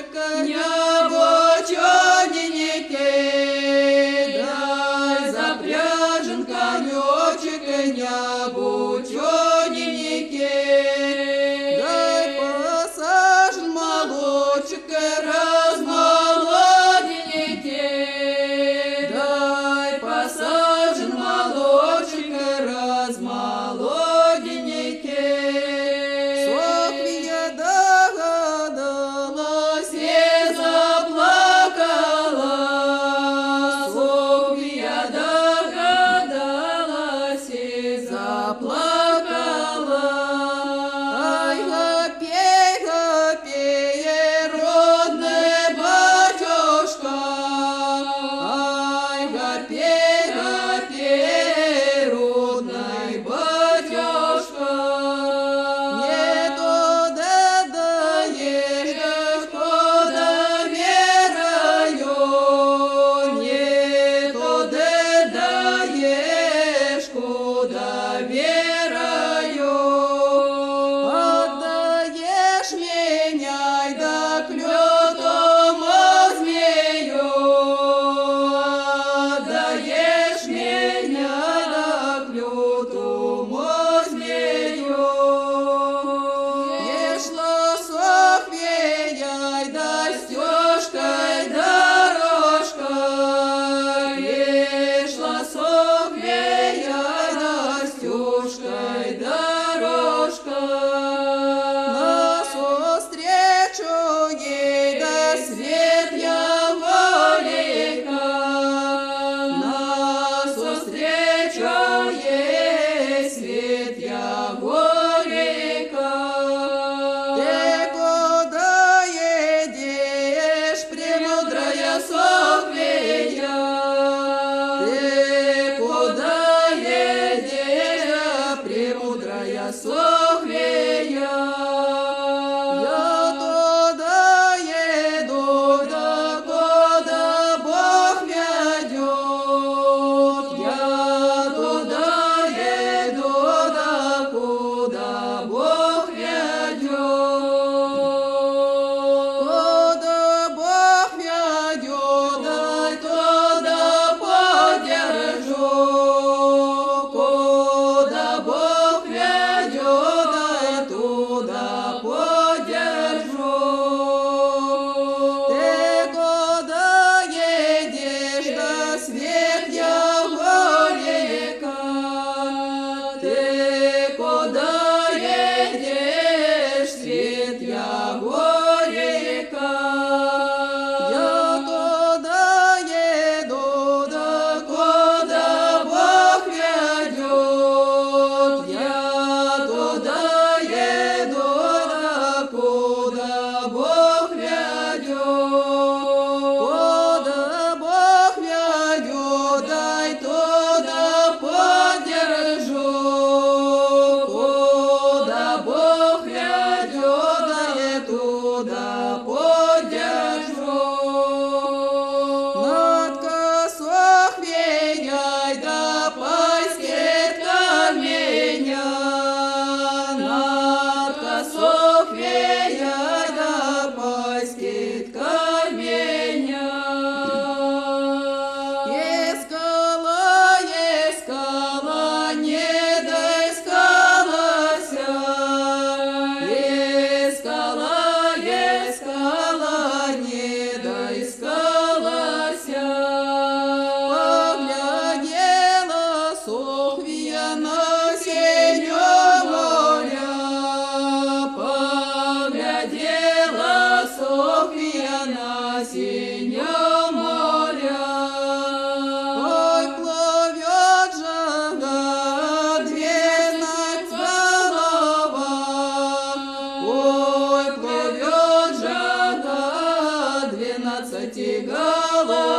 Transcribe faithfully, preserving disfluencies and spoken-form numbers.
коня бочоненький, дай запряжен конечек, коня бочоненький, дай посажен молочек, размолоденький, дай посажен молочек, размолоденький. Софья догадалась и заплакала, Софья догадалась и заплакала. Ай, гопей, гопей, родный батюшка, ай, гопей, гопей, родный батюшка. Не туда даешь, куда верою, не туда даешь, куда верою. Отдаешь меня и да к лютому змею, отдаешь меня и да к лютому змею. Ешла Софья и да стежкой дорожкой, ешла Софья и да стежкой дорожкой. Насустречу ей да свет яволика, насустречу ей свет яволика. Ты куда едешь, премудрая Софья? Ты куда едешь, премудрая Софья? Я туда еду, да куда Бог ведет. Я туда еду, да куда Бог ведет. Куда Бог ведет, дай туда подержу. Куда Бог ведет, дай туда подержу. Ты куда едешь, да свет яволика? Ты куда едешь, свет яволика? Я туда еду, да куда Бог ведет. Я туда еду, да куда Бог ведет. Куда Бог ведет, дай туда подержу. Куда Бог ведет, дай туда подержу. Над Софьей да пойскет каменя, над Софьей да пойскет каменя. Искала, искала, не доискалася, искала, искала, не доискалася. Поглядела Софья на синё моря, поглядела Софья на синё моря. Ой, плывет жага двенадцать голова, ой, плывет жага двенадцати голова.